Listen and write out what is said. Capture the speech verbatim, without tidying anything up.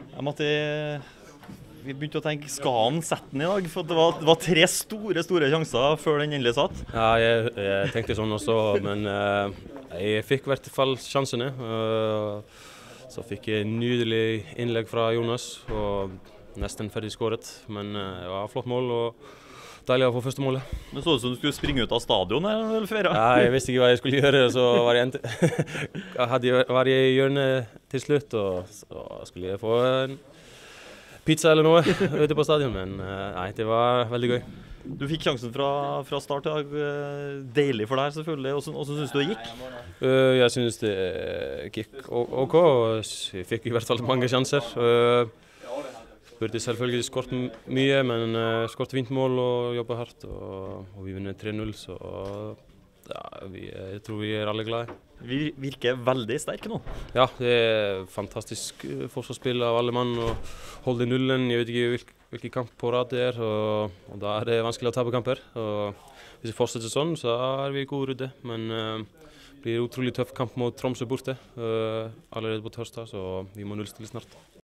Jeg måtte, vi begynte å tenke, skal han sette den i dag? For det var, det var tre store, store sjanser før den endelig satt. Ja, jeg, jeg tenkte sånn også, men uh, jeg fikk i hvert fall sjansene. Uh, så fikk jeg en nydelig innlegg fra Jonas, og nesten ferdig skåret. Men uh, det var et flott mål, og deilig å få første målet. Det så ut som du skulle springe ut av stadion eller ferie? Ja, jeg visste ikke hva jeg skulle gjøre, så var jeg, jeg hadde, var jeg i hjørnet til slutt, og så skulle jeg få en pizza eller noe ute på stadion, men nei, det var veldig gøy. Du fikk sjansen fra, fra start i dag. Deilig for deg selvfølgelig. Hvordan, hvordan synes du det gikk? Uh, jeg synes det gikk ok. Jeg fikk i hvert fall mange sjanser. Uh, Burde selvfølgelig skåret mye, men uh, skåret fint mål og jobbet hardt, og, og vi vinner tre null, så ja, vi, jeg tror vi er alle glade. Vi virker veldig sterke nå. Ja, det er fantastisk forsvarsspill av alle mann å holde nullen. Jeg vet ikke hvilken, hvilken kamp på rad det er, og, og da er det vanskelig å tape kamper. Og hvis vi fortsetter sånn, så er vi gode rydde, men uh, det blir en utrolig tøff kamp mot Tromsø borte uh, allerede på torsdag, så vi må nullstille snart.